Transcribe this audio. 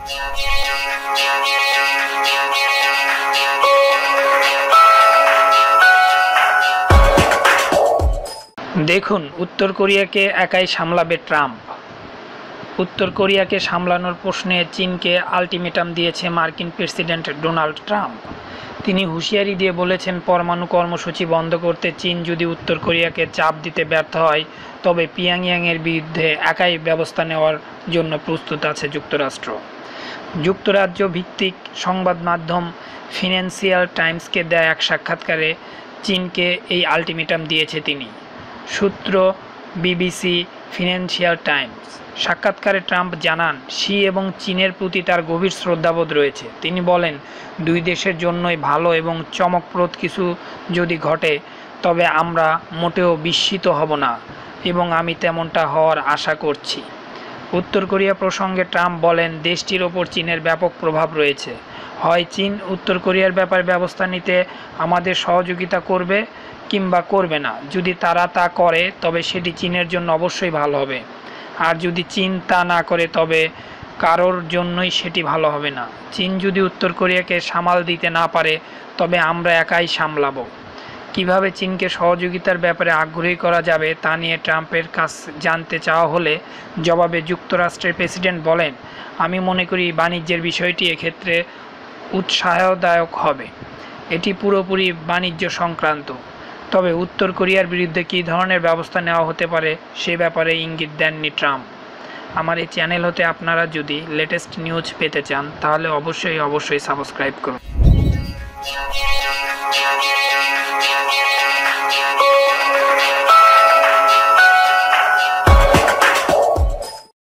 দেখুন, উত্তর কোরিয়াকে একাই সামলাবে ট্রাম্প। উত্তর কোরিয়াকে সামলানোর প্রশ্নে চীনকে আলটিমেটাম দিয়েছে মার্কিন প্রেসিডেন্ট ডোনাল্ড ট্রাম্প। তিনি হুঁশিয়ারি দিয়ে বলেছেন, পরমাণু কর্মসূচি বন্ধ করতে চীন যদি উত্তর কোরিয়াকে চাপ দিতে ব্যর্থ হয়, তবে পিয়ংইয়ংয়ের বিরুদ্ধে একাই ব্যবস্থা নেওয়ার জন্য প্রস্তুত আছে যুক্তরাষ্ট্র। যুক্তরাজ্য ভিত্তিক সংবাদ মাধ্যম ফিনান্সিয়াল টাইমসকে দেয়া এক সাক্ষাৎকারে চীনকে এই আলটিমেটাম দিয়েছে তিনি। সূত্র বিবিসি ফিনান্সিয়াল টাইমস। সাক্ষাৎকারে ট্রাম্প জানান, শি এবং চীনের প্রতি তার গভীর শ্রদ্ধাবোধ রয়েছে। তিনি বলেন, দুই দেশের জন্যই ভালো এবং চমকপ্রদ কিছু যদি ঘটে তবে আমরা মোটেও বিস্মিত হব না এবং আমি তেমনটা হওয়ার আশা করছি। উত্তর কোরিয়া প্রসঙ্গে ট্রাম্প বলেন, দেশটির ওপর চীনের ব্যাপক প্রভাব রয়েছে। হয় চীন উত্তর কোরিয়ার ব্যাপারে ব্যবস্থা নিতে আমাদের সহযোগিতা করবে কিংবা করবে না। যদি তারা তা করে তবে সেটি চীনের জন্য অবশ্যই ভালো হবে, আর যদি চীন তা না করে তবে কারোর জন্যই সেটি ভালো হবে না। চীন যদি উত্তর কোরিয়াকে সামাল দিতে না পারে তবে আমরা একাই সামলাবো। কিভাবে চীনকে সহযোগিতার ব্যাপারে আগ্রহী করা যাবে তা নিয়ে ট্রাম্পের কাছে জানতে চাওয়া হলে জবাবে যুক্তরাষ্ট্রের প্রেসিডেন্ট বলেন, আমি মনে করি বাণিজ্যের বিষয়টি এক্ষেত্রে উৎসাহদায়ক হবে। এটি পুরোপুরি বাণিজ্য সংক্রান্ত। তবে উত্তর কোরিয়ার বিরুদ্ধে কী ধরনের ব্যবস্থা নেওয়া হতে পারে সে ব্যাপারে ইঙ্গিত দেননি ট্রাম্প। আমার এই চ্যানেল হতে আপনারা যদি লেটেস্ট নিউজ পেতে চান তাহলে অবশ্যই সাবস্ক্রাইব করুন।